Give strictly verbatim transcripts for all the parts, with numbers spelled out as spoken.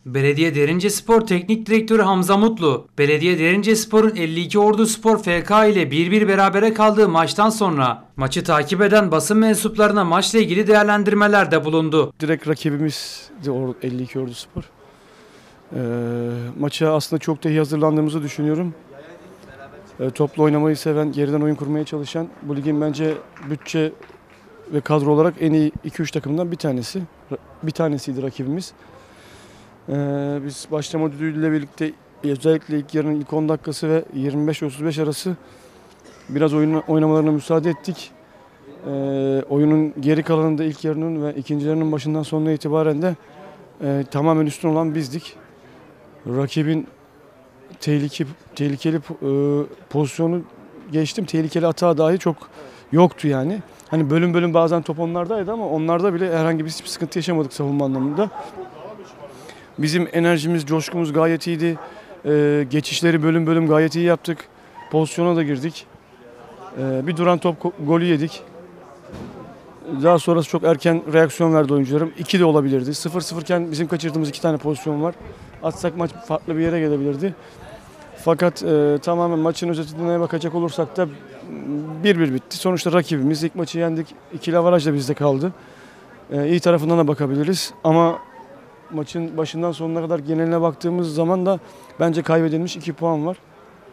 Belediye Derince Spor Teknik Direktörü Hamza Mutlu, Belediye Derince Spor'un elli iki Ordu Spor F K ile bir bir berabere kaldığı maçtan sonra maçı takip eden basın mensuplarına maçla ilgili değerlendirmelerde bulundu. Direkt rakibimiz de elli iki Ordu Spor. Ee, maça aslında çok da iyi hazırlandığımızı düşünüyorum. Ee, toplu oynamayı seven, geriden oyun kurmaya çalışan, bu ligin bence bütçe ve kadro olarak en iyi iki üç takımdan bir tanesi. Bir tanesiydi rakibimiz. Ee, biz başlama düdüğüyle birlikte özellikle ilk yarının ilk on dakikası ve yirmi beş otuz beş arası biraz oyun oynamalarına müsaade ettik. Ee, oyunun geri kalanında ilk yarının ve ikinci yarının başından sonuna itibaren de e, tamamen üstün olan bizdik. Rakibin tehlike, tehlikeli e, pozisyonu geçtim, tehlikeli hata dahi çok yoktu yani. Hani bölüm bölüm bazen top onlardaydı ama onlarda bile herhangi bir sıkıntı yaşamadık savunma anlamında. Bizim enerjimiz, coşkumuz gayet iyiydi. Ee, geçişleri bölüm bölüm gayet iyi yaptık. Pozisyona da girdik. Ee, bir duran top golü yedik. Daha sonrası çok erken reaksiyon verdi oyuncularım. iki de olabilirdi. sıfır sıfır iken bizim kaçırdığımız iki tane pozisyon var. Atsak maç farklı bir yere gelebilirdi. Fakat e, tamamen maçın özetine bakacak olursak da bir bir bitti. Sonuçta rakibimiz ilk maçı yendik. İkili avaraj da bizde kaldı. E, iyi tarafından da bakabiliriz. Ama maçın başından sonuna kadar geneline baktığımız zaman da bence kaybedilmiş iki puan var.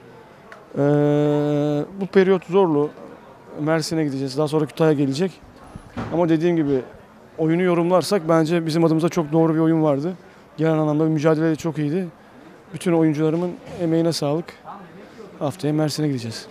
Ee, bu periyot zorlu. Mersin'e gideceğiz. Daha sonra Kütahya gelecek. Ama dediğim gibi oyunu yorumlarsak bence bizim adımıza çok doğru bir oyun vardı. Genel anlamda mücadele de çok iyiydi. Bütün oyuncularımın emeğine sağlık. Haftaya Mersin'e gideceğiz.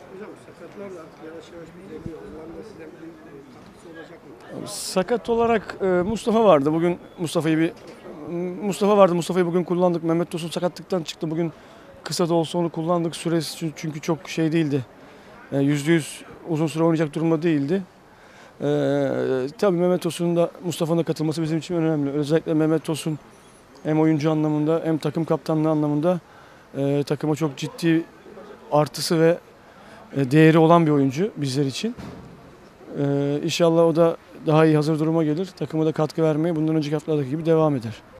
Sakat olarak e, Mustafa vardı. Bugün Mustafa'yı bir Mustafa vardı. Mustafa'yı bugün kullandık. Mehmet Tosun sakatlıktan çıktı. Bugün kısa da olsa onu kullandık. Süresi çünkü çok şey değildi. Yüzde yüz uzun süre oynayacak durumda değildi. Ee, tabii Mehmet Tosun'un da Mustafa'nın da katılması bizim için önemli. Özellikle Mehmet Tosun hem oyuncu anlamında hem takım kaptanlığı anlamında e, takıma çok ciddi artısı ve e, değeri olan bir oyuncu bizler için. Ee, inşallah o da daha iyi hazır duruma gelir. Takıma da katkı vermeye bundan önceki haftalardaki gibi devam eder.